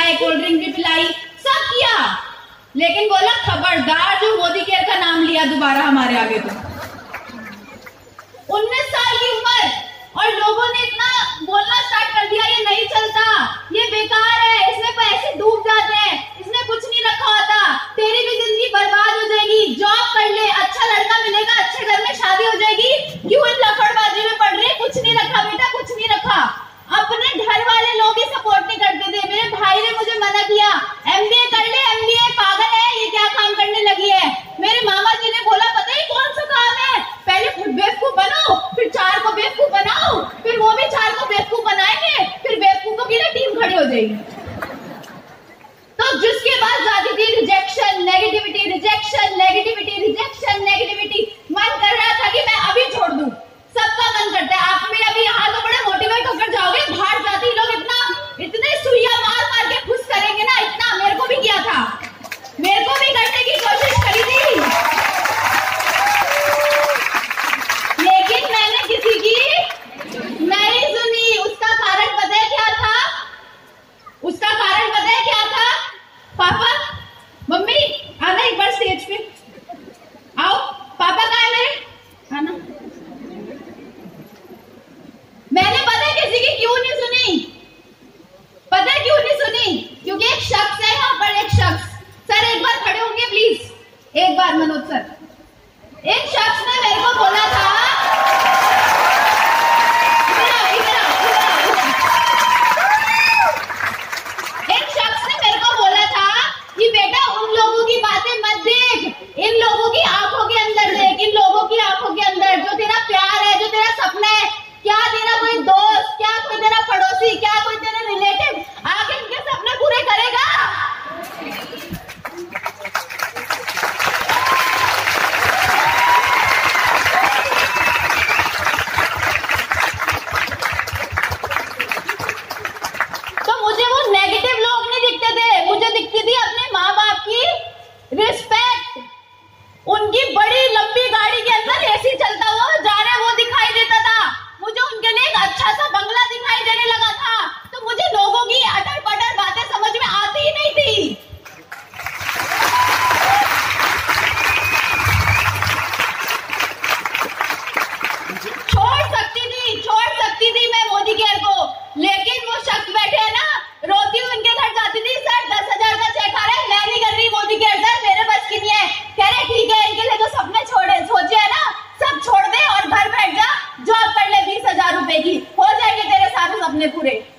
खिलाए, cold drink भी पिलाई, सब किया, लेकिन बोला खबरदार जो मोदी केयर का नाम लिया दोबारा हमारे आगे तो। 19 साल की उम्र और लोगों ने इतना बोलना स्टार्ट कर दिया, ये नहीं चलता, ये बेकार है, इसमें पैसे डूब जाते हैं, इसने कुछ नहीं रखा होता, तेरी भी जिंदगी बर्बाद हो जाएगी, जॉब कर ले, अच्छा लड़का मिलेगा, अच्छे घर में शादी हो जाएगी, क्यों इन लफड़बाजी में पड़ रही है, कुछ नहीं रखा बेटा, कुछ नहीं रखा। अपने घर वाले लोग ही सपोर्ट नहीं करते थे। मेरे भाई ने मुझे मना किया, एमबीए कर ले, एमबीए पागल है, ये क्या काम करने लगी है। मेरे मामा जी ने बोला पता ही कौन सा काम है, पहले बेवकूफ बनो, फिर 4 को बेवकूफ बनाओ, फिर वो भी 4 को बेवकूफ बनाएंगे, फिर बेवकूफों की ना टीम खड़ी हो जाएगी। तो जिसके बाद जाती थी rejection, negativity, rejection, negativity, rejection, negativity, मन कर रहा था कि मैं अभी छोड़ दूं। सबका मन करता है, आप में अभी यहाँ तो बड़े मोटिवेट होकर जाओगे, बाहर जाते ही लोग इतने सुइया मार मार के खुश करेंगे ना, इतना मेरे को भी किया था, मेरे को भी करने की कोशिश करी थी, लेकिन मैंने किसी की नहीं सुनी। उसका कारण पता है क्या था? उसका कारण पता है क्या था? पापा, मम्मी आना एक बार स्टेज पे आओ, पापा कहाँ है मेरे, आना। मैंने पता है किसी की क्यों नहीं सुनी, पता है क्यों नहीं सुनी? क्योंकि एक शख्स है यहाँ पर, एक शख्स, सर एक बार खड़े होंगे प्लीज, एक बार मनोज सर। एक शख्स ने मेरे को बोला था, एक शख्स ने मेरे को बोला था कि बेटा उन लोगों की बातें मत देख, इन लोगों की आंखों के अंदर देख, इन लोगों की आंखों के अंदर जो तेरा प्यार है, जो तेरा सपना है, क्या तेरा कोई दोस्त, क्या कोई तेरा पड़ोसी, क्या कोई तेरा रिलेटिव आगे इनके सपने पूरे करेगा? तो मुझे वो नेगेटिव लोग नहीं दिखते थे, मुझे दिखती थी अपने माँ बाप की रिस्पेक्ट, उनकी बड़ी लंबी गाड़ी के अंदर एसी चलता हुआ जा रहा है वो दिखाई देता था, मुझे उनके लिए एक अच्छा सा बंगला दिखाई देने लगा था। तो मुझे लोगों की अटर पटर बातें समझ में आती ही नहीं थी। छोड़ सकती थी मैं मोदी केयर को, लेकिन वो शख्स बैठे हैं ना, रोती हूँ उनके घर जाती थी, सर 10,000 का चेक आ रहा है, मैं नहीं कर रही मोदी केयर सर, मेरे बस की नहीं है। कह रहे ठीक है, इनके लिए जो सपने छोड़े सोचे है ना, सब छोड़ दे और घर बैठ जा, जॉब कर ले 20,000 रुपए की, हो जाएंगे तेरे सारे सपने पूरे।